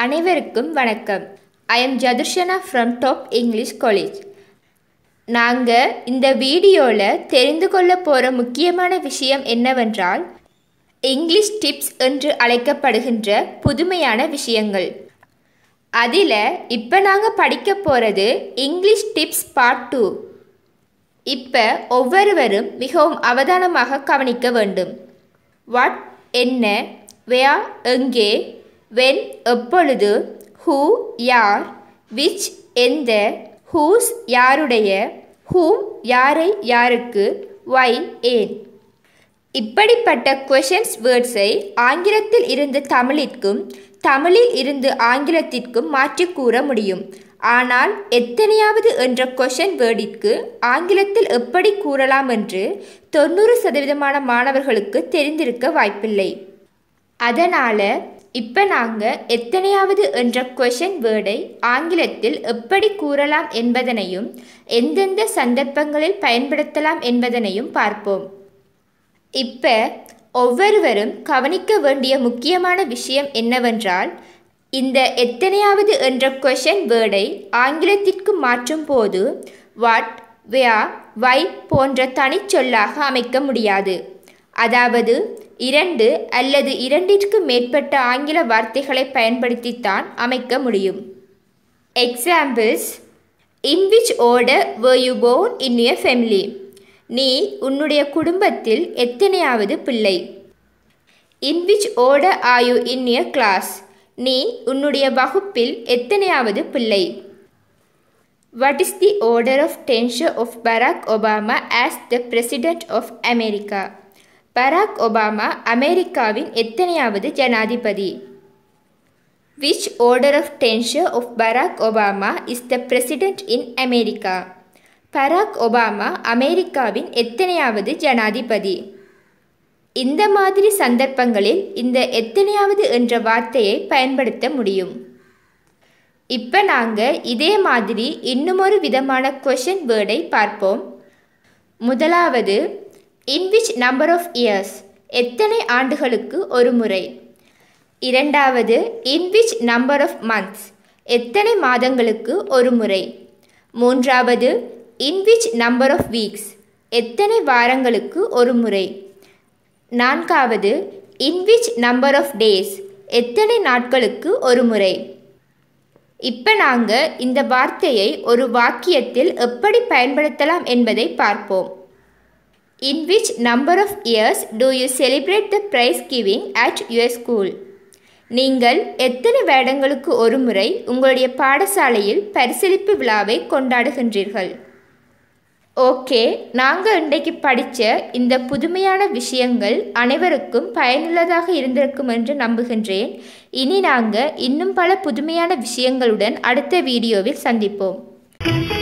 அனைவருக்கும் வணக்கம். I am Jadurshana from Top English College. நாங்கள் இந்த வீடியோவில் தெரிந்து கொள்ள போகிற முக்கியமான விஷயம் என்னவென்றால் இங்கிலீஷ் டிப்ஸ் என்று அழைக்கப்படுகின்ற புதுமையான விஷயங்கள். அதில் இப்போ நாங்கள் படிக்க போகிறது இங்கிலீஷ் டிப்ஸ் பார்ட் 2. இப்போ ஒவ்வொருவரும் மிகவும் அவதானமாக கவனிக்க வேண்டும். வாட் என்ன, வேர் எங்கே, வென் எப்பொழுது, ஹூ யார், விச் எந்த, ஹூஸ் யாருடைய, ஹூம் யாரை யாருக்கு, வை ஏன். இப்படிப்பட்ட கொஷன்ஸ் வேர்ட்ஸை ஆங்கிலத்தில் இருந்து தமிழிற்கும் தமிழில் இருந்து ஆங்கிலத்திற்கும் மாற்றி கூற முடியும். ஆனால் எத்தனையாவது என்ற கொஷன் வேர்டிற்கு ஆங்கிலத்தில் எப்படி கூறலாம் என்று 90% மாணவர்களுக்கு தெரிந்திருக்க வாய்ப்பில்லை. அதனால் இப்போ நாங்கள் எத்தனையாவது என்ற கொஷன் வேர்டை ஆங்கிலத்தில் எப்படி கூறலாம் என்பதனையும் எந்தெந்த சந்தர்ப்பங்களில் பயன்படுத்தலாம் என்பதனையும் பார்ப்போம். இப்போ ஒவ்வொருவரும் கவனிக்க வேண்டிய முக்கியமான விஷயம் என்னவென்றால் இந்த எத்தனையாவது என்ற கொஷன் வேர்டை ஆங்கிலத்திற்கு மாற்றும் போது வாட், வேர், வை போன்ற தனிச்சொல்லாக அமைக்க முடியாது. அதாவது 2 அல்லது 2ற்கு மேற்பட்ட ஆங்கில வார்த்தைகளை பயன்படுத்தித்தான் அமைக்க முடியும். Examples: in which order were you born in your family? நீ உன்னுடைய குடும்பத்தில் எத்தனையாவது பிள்ளை. In which order are you in your class? நீ உன்னுடைய வகுப்பில் எத்தனையாவது பிள்ளை. What is the order of tenure of Barack Obama as the President of America? Barack Obama அமெரிக்காவின் எத்தனையாவது ஜனாதிபதி. Which order of tenure of Barack Obama is the President in America? Barack Obama அமெரிக்காவின் எத்தனையாவது ஜனாதிபதி. இந்த மாதிரி சந்தர்ப்பங்களில் இந்த எத்தனையாவது என்ற வார்த்தையை பயன்படுத்த முடியும். இப்போ நாங்கள் இதே மாதிரி இன்னுமொரு விதமான கொஷன் வேர்டை பார்ப்போம். முதலாவது in which number of years, எத்தனை ஆண்டுகளுக்கு ஒரு முறை. இரண்டாவது in which number of months, எத்தனை மாதங்களுக்கு ஒரு முறை. மூன்றாவது in which number of weeks, எத்தனை வாரங்களுக்கு ஒரு முறை. நான்காவது in which number of days, எத்தனை நாட்களுக்கு ஒரு முறை. இப்போ நாங்கள் இந்த வார்த்தையை ஒரு வாக்கியத்தில் எப்படி பயன்படுத்தலாம் என்பதை பார்ப்போம். In which number of years do you celebrate the prize giving at your school? நீங்கள் எத்தனை வருடங்களுக்கு ஒரு முறை உங்களுடைய பாடசாலையில் பரிசளிப்பு விழாவை கொண்டாடுகின்றீர்கள். ஓகே, நாங்கள் இன்றைக்கு படித்த இந்த புதுமையான விஷயங்கள் அனைவருக்கும் பயனுள்ளதாக இருந்திருக்கும் என்று நம்புகின்றேன். இனி நாங்கள் இன்னும் பல புதுமையான விஷயங்களுடன் அடுத்த வீடியோவில் சந்திப்போம்.